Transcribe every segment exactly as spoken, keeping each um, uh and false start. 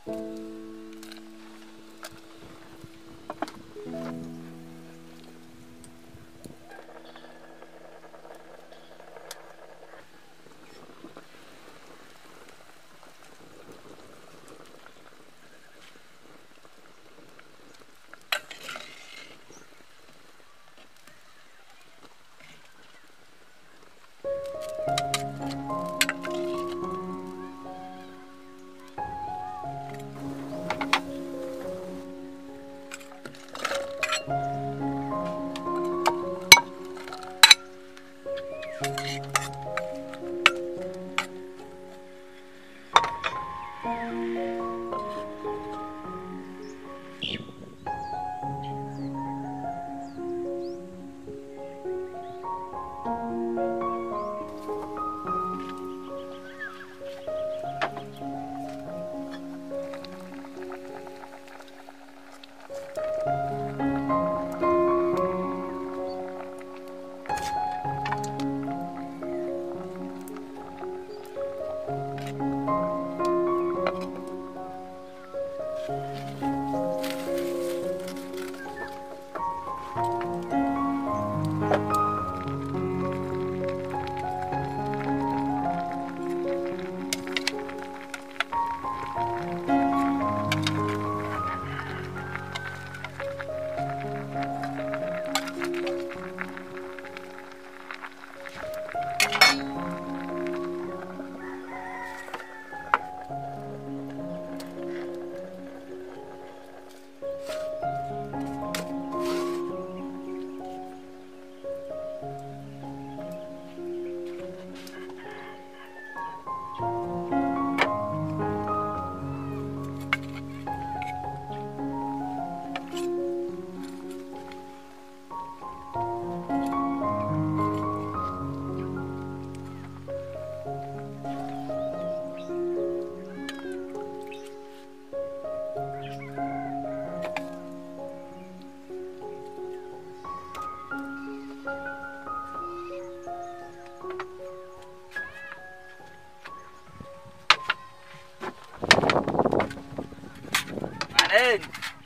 Manin!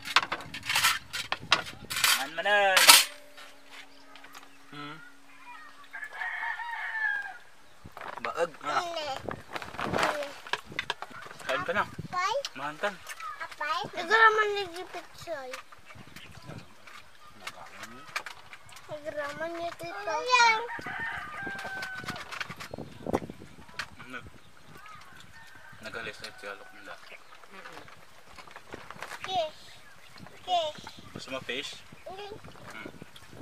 Man manin! Hmm? Baag! Ah. Kain ka na. Apay? Mahan ka. Apay? Nagraman nagipit siya. Nagraman niya dito. Nagalis na siya alok nila. Fish. Fish. Gusto mo fish? Mm. Hmm.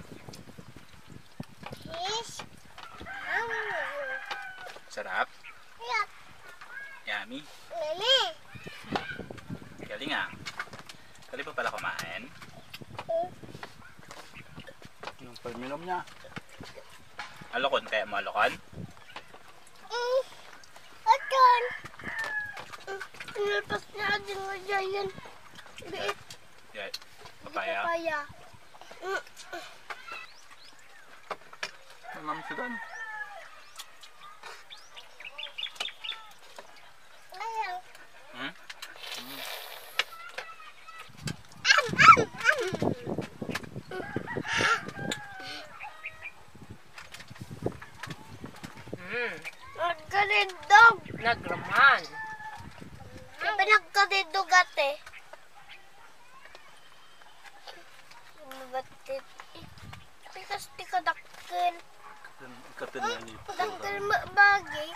Fish. Mm. Sarap? Yuck. Yummy? Mami. Galing ah. Galing pa pala kumain. Mm. Yung pagminom niya. Alokon kaya mo alokon? Mm. Aton. Mm. Pinalpas niya din mo dyan yan. Biit. Yeah. Papaya? Papaya. Mm. Manam siya doon. Ayaw. Hmm? Am, am, am. Hmm. Nagkalindog. Nagraman. Sabi nagkalindog ate. Mabatit. Tikas tika dakil. Katulad niya. Dakil mabagi.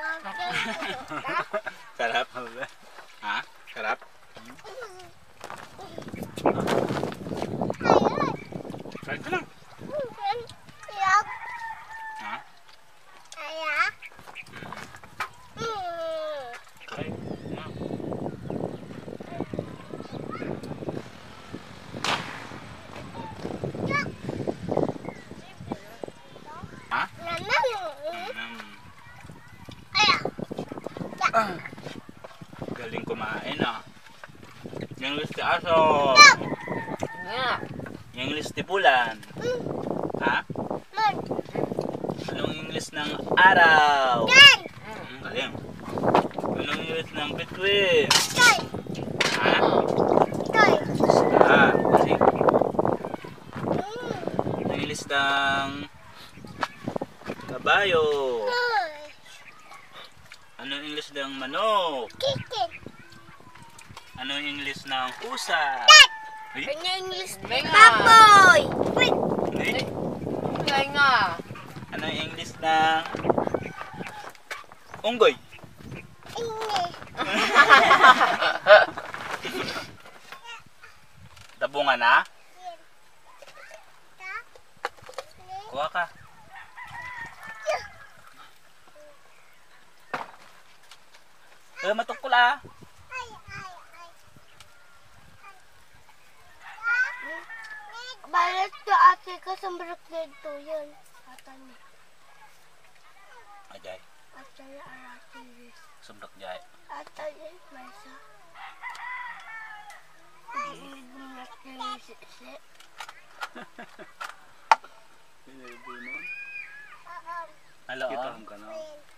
Sarap? Ha? Sarap? Kain ka lang. Ayak. Ha? Ayak. Kain. Ha? Ha? Hmm. Ayak. Ah. Galing kumain ah. Yung listi aso. Nga. Yung listi pulan. Ha? Man. Anong English ng araw? Yan. Hmm, galing. Anong English ng between? Yan. kabayo. Uy. Ano yung English ng manok? Chicken. Ano yung English ng pusa? Ay, Ano English? Venga. Baboy. Wait. ay, Kaya nga. ano yung English ng unggoy? English. Tabungan na? Kuha ka. Eh, matukol ah. Ay, ay, ay. Balat to ate ka sa mbrok nito yun. Atan ni. Ajay, Atan ni arati. sumbrak jay. Atan ni masa. Gumat ni sisi. Pinili mo. Hello. Kita ka na. Wait.